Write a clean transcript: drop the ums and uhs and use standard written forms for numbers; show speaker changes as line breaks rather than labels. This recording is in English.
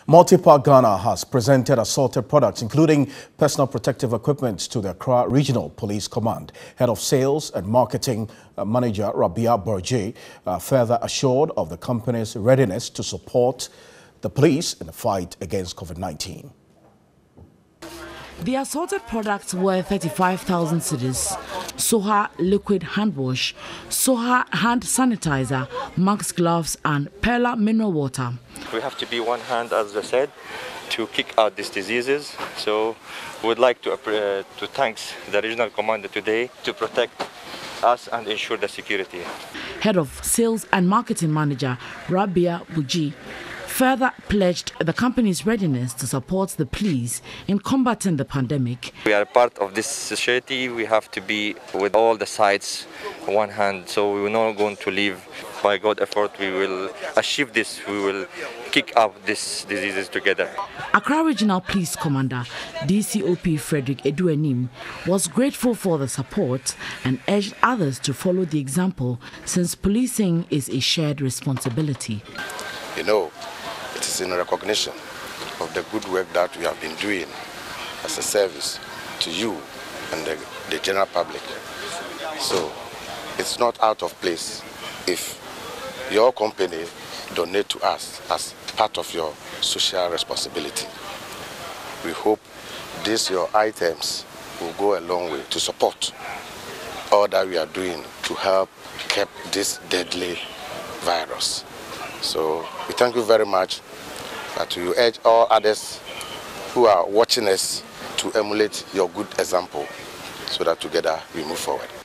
Multipark Ghana has presented assorted products, including personal protective equipment, to the Accra Regional Police Command. Head of Sales and Marketing Manager Rabia Burji further assured of the company's readiness to support the police in the fight against COVID-19.
The assorted products were 35,000 cedis, Soha liquid hand wash, Soha hand sanitizer, Max gloves and Perla mineral water.
We have to be one hand, as I said, to kick out these diseases. So we would like to thank the regional commander today to protect us and ensure the security.
Head of Sales and Marketing Manager Rabia Burji further pledged the company's readiness to support the police in combating the pandemic.
We are part of this society. We have to be with all the sides one hand, so we are not going to leave. By God's effort, we will achieve this. We will kick out these diseases together.
Accra Regional Police Commander DCOP Frederick Eduenim was grateful for the support and urged others to follow the example, since policing is a shared responsibility.
You know, it is in recognition of the good work that we have been doing as a service to you and the general public. So it's not out of place if your company donate to us as part of your social responsibility. We hope these your items will go a long way to support all that we are doing to help keep this deadly virus. So we thank you very much, but we urge all others who are watching us to emulate your good example so that together we move forward.